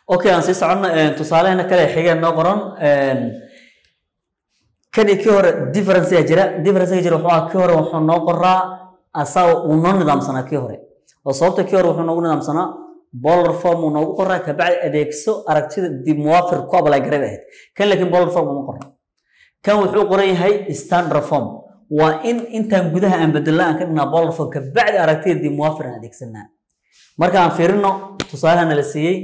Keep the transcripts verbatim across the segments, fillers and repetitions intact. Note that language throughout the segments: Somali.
اوكي aan sii socon tusaalahana kale xigeen noo qoran kan kii hore difference jira difference jira waxa kii hore waxa noo qoraa asaw uu noo nidaamsanaa kii hore oo sababta kii hore wuxuu noogu nidaamsanaa polar form uu noogu qoraa ka bacdi adeegso aragtida dib muwaafir ku abla gareebayd kan laakiin polar form uu qoraa kan wuxuu qoran yahay standard form waa in intaan gudaha aan bedelaan ka dhigna polar form ka bacdi aragtida dib muwaafir aan adeegsanaa marka aan fiirino tusaalahana la siiyay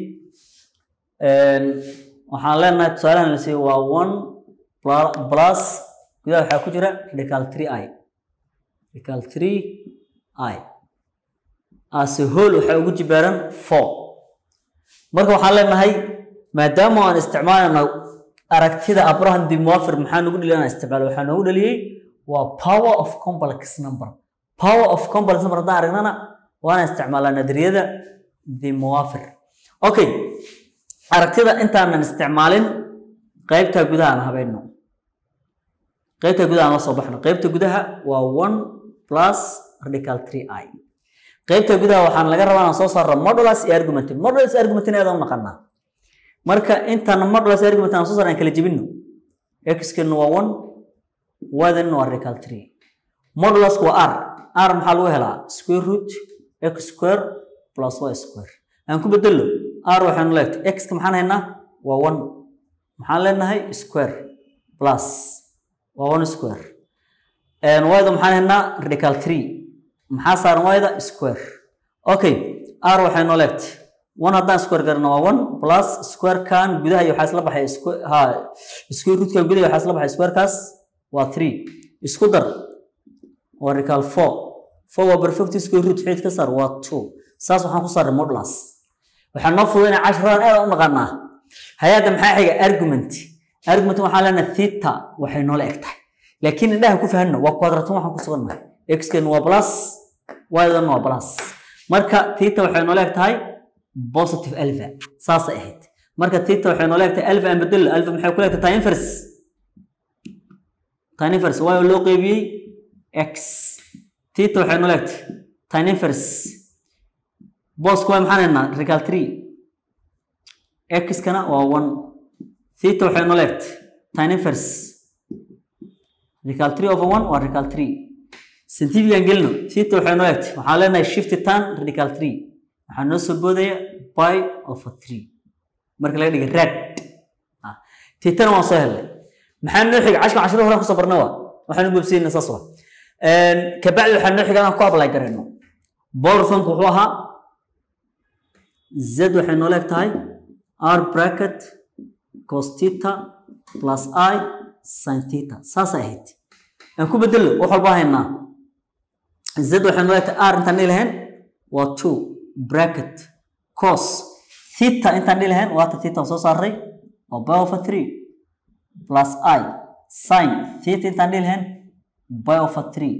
waxaan leenahay tusaalahana la siiyay waa one plus gudaha waxa ku jira radical three i radical three i as a whole waxa ugu jibaaran four marka waxaan leenahay maadaama aan isticmaalno aragtida abrahan dib muwaafir maxaan ugu dhilana isticmaal waxaan ugu dhaliyay waa power of complex number power of complex number hadaan aragnana وانا استعمال نظريه دي موافر اوكي aragtida intaan isticmaalin qaybta gudaha aan habeeyno qaybta gudaha aan soo baxno qaybta gudaha waa one plus radical three i qaybta gudaha waxaan laga rabaa inaan soo saaro modulus argument modulus argument inaan naqana marka intaan modulus argument aan soo saarno kala jibino x kan waa one y dan waa radical three modulus waa r r maxaa lagu helaa square root x square plus y square aan ku bedelo r waxaan leeyahay x ka maxaan haynaa waa one maxaan leenahay square plus waa one square and y da maxaan haynaa radical three maxaa saaran y da square okay r waxaan leeyahay one haddaan square garno waa one plus square kan gudaha waxa isla baxay square ha square root kan gudaha waxa isla baxay square kaas waa three isku dar waa radical four four waa perfect square root xid ka saar waa two saas waxaan ku saaray modulus waxaan noo fududeynaa casharada aad u naqanaa hay'adda maxaa xiga argument argument waxaa leenahay theta waxay noo leegtahay laakiin indhaha ku fahanno waa quadrant waxaan ku sugannahay x kan waa plus y dan waa plus marka theta waxay noo leegtahay positive alpha saas ay ahayd marka theta waxay noo leegtahay alpha aan bedel alpha maxay ku leegtahay tan inverse tan inverse y loo qaybiyay x theta waxay noo leegtahay tan inverse boss ku maxaan haynaa radical three x kana waa one theta waxay noo leegtahay tan inverse radical three over one waa radical three scientific aan gelino theta waxay noo leegtahay waxaan leenahay shift tan radical three waxaan noo soo boodaya pi over three marka laga dhigo rad ah theta waan soo helay maxaan noo xig cashka casharo hore ku soo barnaa waxaan u gubsiinaa saas waa een ka bacdi waxaan noo xigaa ku apply gareyno polar form wuxuu ahaa z waxay noo leegtahay r bracket cos theta plus I sin theta saas ahayd aan ku bedelo wax walba haynaa z waxay noo leegtahay r intaan ilahayn waa two bracket cos theta intaan ilahayn waa theta soo saaray waa pi over three plus I sin theta intaan ilahayn pi over three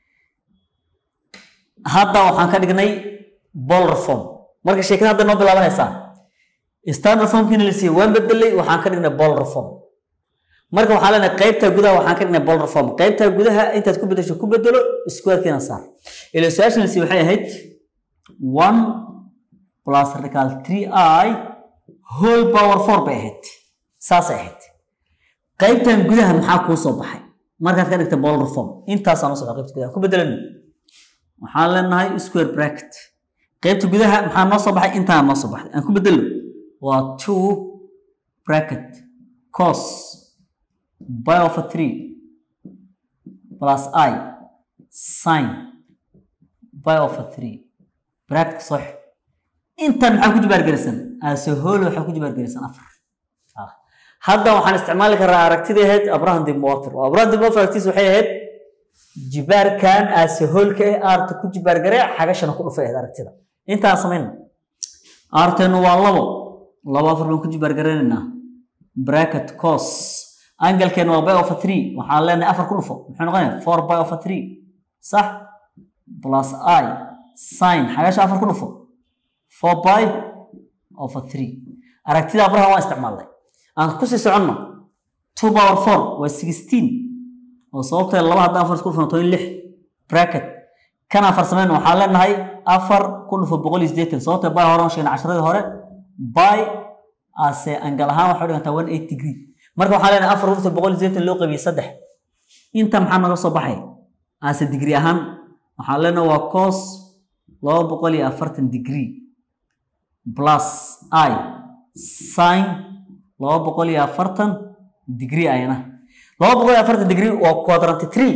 hadda waxaan ka dhignay polar form marka sheekada hadda noo bilaabanaysa standard form kina la siiyay waan bedelay waxaan ka dhignay polar form marka waxaan leenahay qaybta gudaha waxaan ka dhignay polar form qaybta gudaha intaad ku bedesho ku bedelo square kina saar ila su'aashan la siiyay waxay ahayd one plus radical three i whole power four bay ahayd saas ahayd qaybtan gudaha maxaa ku soo baxay markaad ka dhigtay polar form intaas aan soo qaybta gudaha ku bedelan waxaan leenahay square bracket qaybta gudaha maxaa noo soo baxay intaan noo soo baxay aan ku bedelo waa two bracket cos pi over three plus I sin pi over three bracket صح intaan maxaa ku jibaar garisan as a whole waxa ku jibaar garisan afar ah hadda waxaan isticmaali karaa aragtideed abraham dib muwaafir abraham dib muwaafir aragtiis waxay ahayd jibaar kan as a whole ka arta ku jibaar garay xagashana ku dhufay aragtida inta sameeyna artenu waa labo labo afar baan ku jibaar garaynaa bracket cos angle kan waa pi over three waxaan leenahay afar ku dhufo muxuu noqonayaa four pi over three صح plus I sin xagasha afar ku dhufo four pi over three aragtida abraha waa isticmaalay aan ku sii socono two power four waa sixteen oo sababta laba hadda afar ku dhufo lix bracket kana afar sameeyno waxaan leenahay afar ku dhufo boqol iyo siddeetan sababta baa hore oo sheegay casharada hore by ase angle ahaan waxa u dhigantaa one eighty degree marka waxaa leenahay afar rugta boqol iyo siddeetan loo qaybiyay saddex inta maxaa naga soo baxay ase degree ahaan waxaa leenahay waa cos laba boqol iyo afartan degree plus I sin laba boqol iyo afartan degree ayana laba boqol iyo afartan degree waa quadrant three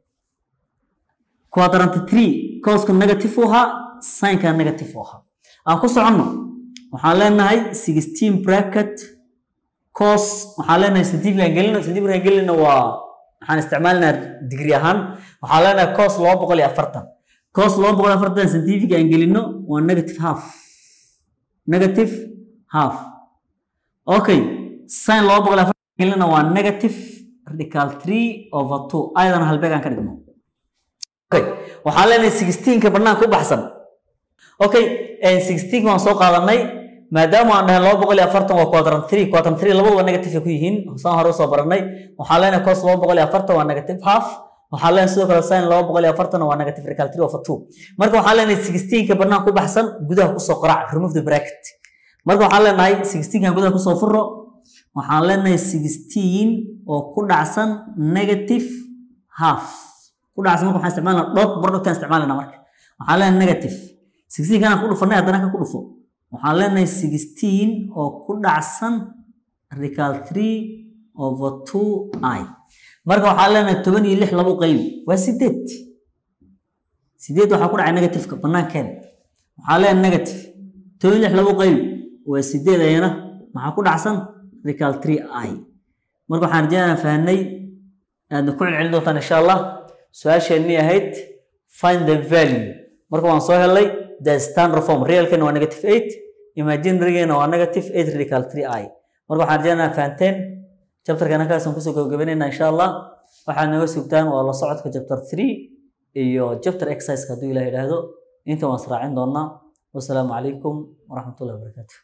quadrant three cos ka negative u ahaa sin ka negative u ahaa aan ku socono waxaan leenahay sixteen bracket cos waxaan leenahay scientific aan gelino scientific aan gelino waa waxaan isticmaalnaa degree ahaan waxaan leenahay cos laba boqol iyo afartan cos laba boqol iyo afartan scientific aan gelino waa negative half negative half okay sin laba boqol iyo afartan gelino waa negative radical three over two ayadana halbeeg aan ka dhigno okay waxaan leenahay sixteen ka banaanka u baxsan okay and sixteen waan soo qaadanay maadaama aan dhahay laba boqol iyo afartan waa quadrant three quadrant three labadu waa negative ku yihiin saan hore soo baranay waxaan leenahay cos laba boqol iyo afartan waa negative half waxaan leenahay sidoo kale sin laba boqol iyo afartan waa negative radical three over two marka waxaan leenahay sixteen ka banaanka u baxsan gudaha ku soo qarac remove the bracket marka waxaan leenahay sixteen ka gudaha ku soo furo waxaan leenahay sixteen oo ku dhacsan negative half ku dhacsan marka waxaan isticmaalnaa dot product aan isticmaalnaa marka waxaan leenahay negative sixteen kana ku dhufanay haddana ka ku dhufo waxaan leenahay sixteen oo ku dhacsan radical three over two I marka waxaan leenahay toban iyo lix laba qayb waa sideed sideed waxa ku dhacay negative ka banaankeeda waxaan leenahay negative toban iyo lix laba qayb waa sideed ayana maxaa ku dhacsan radical three I marka waxaan rajaynayaa fahanay aad ku celcelin doontaan insha Allah su'aasheenii ahayd find the value marka waan soo helay the standard form real kan waa negative eight imaginary kan waa negative eight radical three I marka waxaan rajaynayaa fahanteen chapter kan halkaas aan ku soo gabagabeynayna insha Allah waxaad naga sugtaan waa la socodka chapter three iyo chapter exercise ka haduu Ilaahay yiraahdo inta waan israacin doonaa wassalaamu calaykum waraxmatullaahi wabarakaatuh